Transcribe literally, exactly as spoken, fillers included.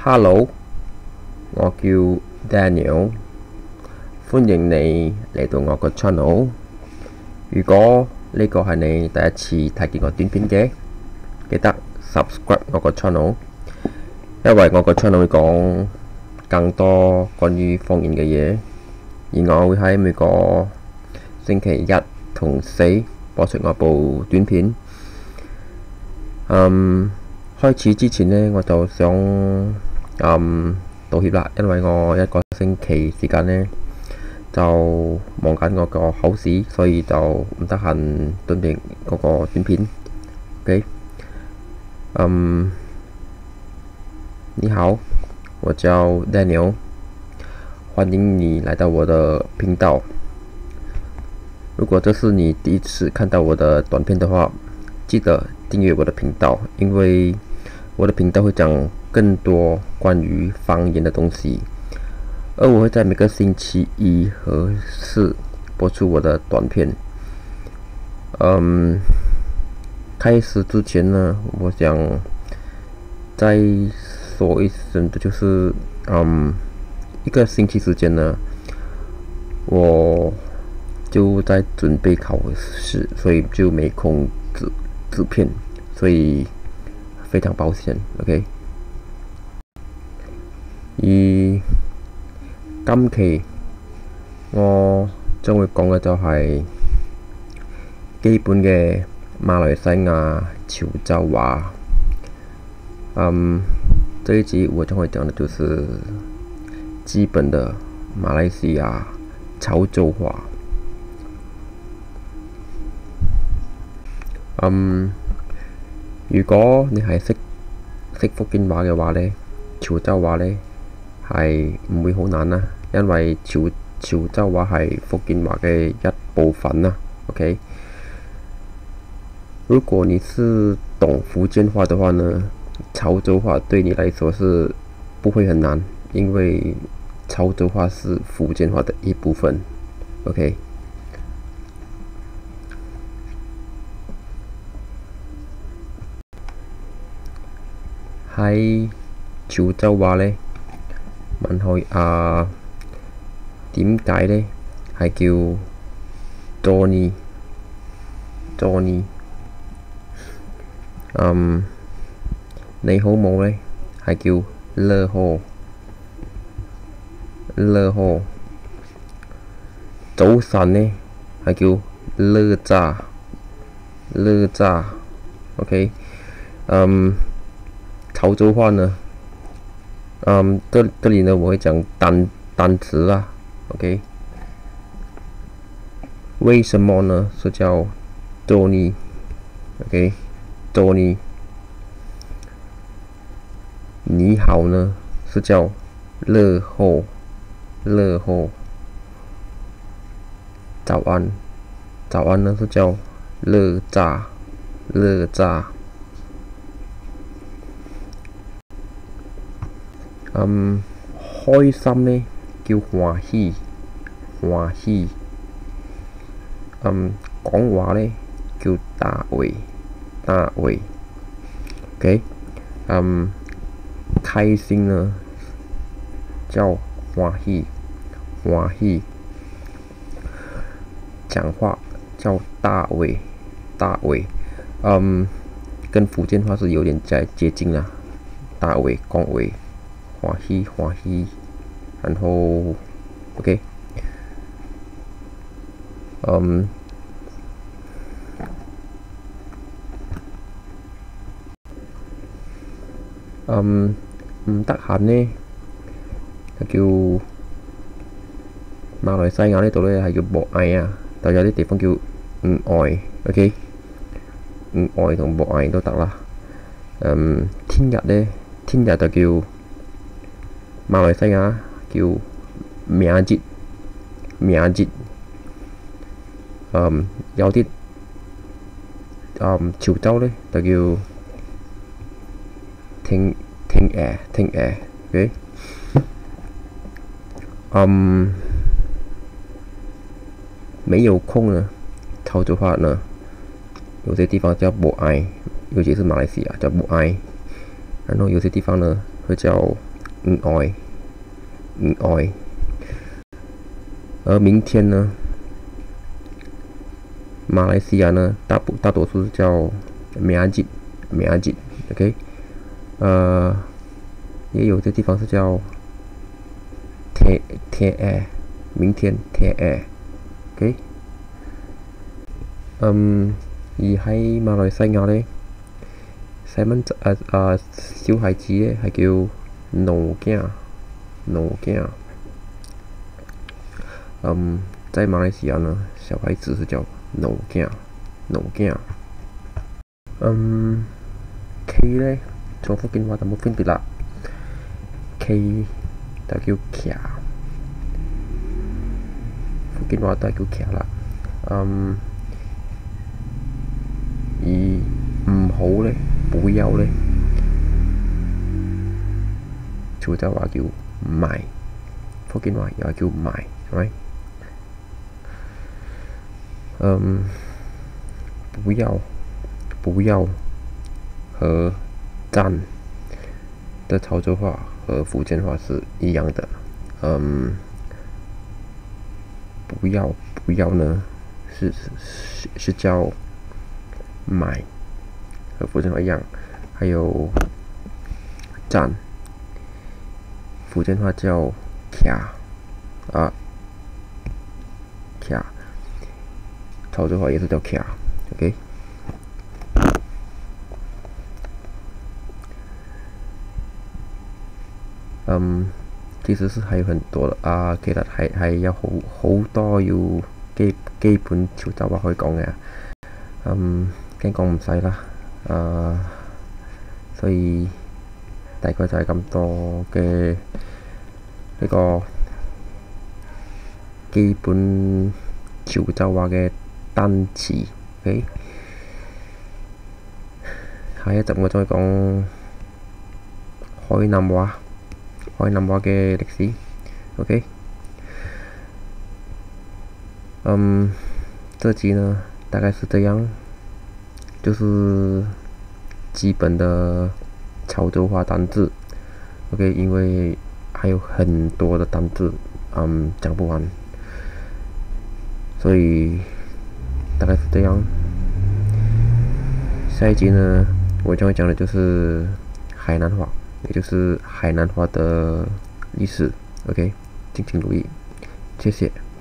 Hello，我叫 Daniel，歡迎你嚟到我個 channel。如果呢個係你第一次睇見我短片嘅，記得 subscribe 我個 channel，因為我個 channel 會講更多關於方言嘅嘢，而我會喺每個星期一同四播出我部短片。嗯，開始之前呢，我就想嗯道歉啦，因為我一個星期時間呢就忙緊我個考試，所以就唔得閒準備嗰個短片。OK， 嗯，你好，我叫 Daniel， 歡迎你來到我的頻道。如果這是你第一次看到我的短片的話，記得訂閱我的頻道，因為我的頻道會講更多關於方言的東西，而我會在每個星期一和四播出我的短片。嗯，開始之前呢，我想再說一聲的就是嗯，一個星期時間呢，我就在準備考試，所以就沒空製製片，所以非常抱歉。OK， 而今期我將會講嘅就係基本嘅馬來西亞潮州話。嗯，這一集我將會講的就是基本的馬來西亞潮州話。嗯，如果你係識識福建話嘅話呢，潮州話呢係唔會好難啦，因為潮潮州話係福建話嘅一部分啦。OK， 如果你是懂福建話的話呢，潮州話對你來說是不會很難，因為潮州話是福建話的一部分。OK。喺潮州話呢，問佢啊點解呢係叫做呢做呢？嗯，你好冇呢係叫勒好勒好。早晨呢係叫勒炸勒炸。OK， 嗯。潮州話呢，嗯，這這裡呢我會講單單詞啊 ，OK。為什麼呢？是叫做你 ，OK， 做你。你好呢，是叫樂好樂好。早安早安呢是叫樂炸樂炸。嗯，開心呢叫歡喜歡喜。嗯，講話呢叫大會大會。OK， 嗯，開心呢叫歡喜歡喜。講話叫大會大會。嗯，跟福建話是有點在接近啦，大會講會。歡喜歡喜，然後 OK， 嗯，嗯，唔得閒呢，就叫馬來西亞呢度呢係叫博愛啊，但有啲地方叫唔愛 ，OK， 唔愛同博愛都得啦。嗯，聽日呢，聽日就叫馬來西亞叫名節名節。嗯，有啲嗯潮州呢就叫聽聽誒聽誒 ，OK。嗯，沒有空呢，潮州話呢，有些地方叫博愛，尤其是馬來西亞叫博愛，然後有些地方呢會叫嗯爱，嗯爱。而明天呢，马来西亚呢，大部大多数是叫明日，明日 ，OK， 呃，也有些地方是叫天天爱，明天天爱 ，OK， 嗯，而喺馬來西亞咧，細蚊仔啊啊小孩子咧係叫奴囝，奴囝。嗯，在馬來西亞呢，小孩子是叫奴囝，奴囝。嗯 ，K 咧，從福建話就冇分別啦。K 就叫徛，福建話都係叫徛啦。嗯，而唔好咧，不要咧，潮州話叫賣，福建話又係叫賣，係咪？嗯，不要，不要和赞的潮州话和福建话是一样的。嗯，不要，不要呢是是是叫买，和福建话一样。还有赞，福建话叫卡啊卡。潮州话也是叫卡 ，OK。嗯，其實是還有很多的啊，其實係係有好好多要基基本潮州話可以講嘅。嗯，驚講唔晒啦，啊，所以大概就係咁多嘅呢個基本潮州話嘅單詞 ，OK。下一集我再講海南話，海南話嘅歷史 ，OK。嗯，這集呢大概是這樣，就是基本的潮州話單字 ，OK。因為還有很多的單字，嗯，講不完，所以大概是這樣。下一集呢，我將會講的就是海南話，也就是海南話的歷史 ，OK。敬請留意，謝謝。